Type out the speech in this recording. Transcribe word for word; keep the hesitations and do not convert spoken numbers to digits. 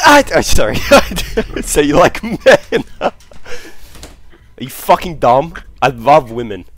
I, I, sorry. So you like men? Are you fucking dumb? I love women.